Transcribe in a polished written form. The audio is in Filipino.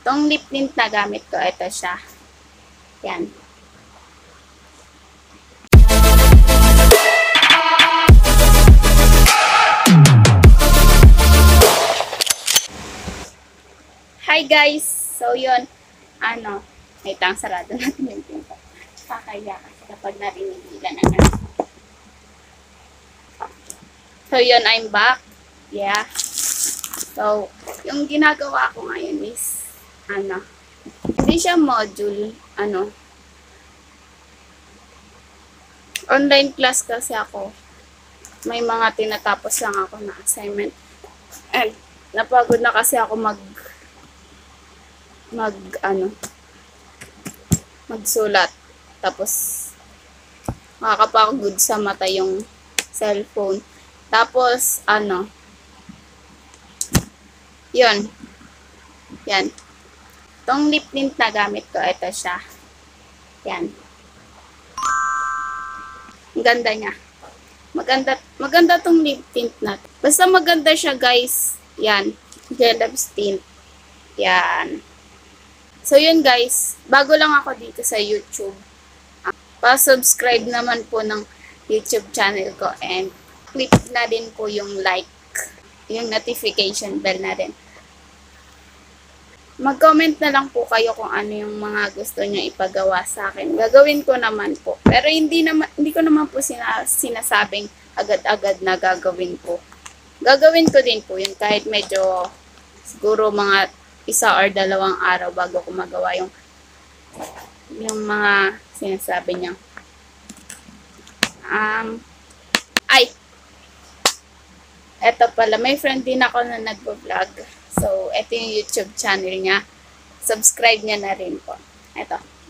Tong lip tint na gamit ko, ito siya. Yan. Hi guys! So yun, may tang sarado natin yung pinto. Kakaya kasi kapag narinig nila na nga. So yun, I'm back. Yeah. So, yung ginagawa ko ngayon is, hindi siya module, online class kasi ako. May mga tinatapos lang ako na assignment. And, napagod na kasi ako magsulat. Tapos, makakapagod sa mata yung cellphone. Tapos, yun. Yan. Tong lip tint na gamit ko, ito siya. Yan. Ang ganda niya. Maganda tong lip tint na. Basta maganda siya, guys. Yan. Gelabs tint. Yan. So, yun guys. Bago lang ako dito sa YouTube. Pa-subscribe naman po ng YouTube channel ko. And click na din po yung like. Yung notification bell na din. Mag-comment na lang po kayo kung ano yung mga gusto nyo ipagawa sa akin. Gagawin ko naman po. Pero hindi ko naman po sinasabing agad-agad na gagawin ko. Gagawin ko din po yun kahit medyo siguro mga 1 or 2 araw bago ko magawa yung mga sinasabi niya. Eto pala, may friend din ako na nagbo-vlog. So, eto yung YouTube channel niya. Subscribe niya na rin po. Eto.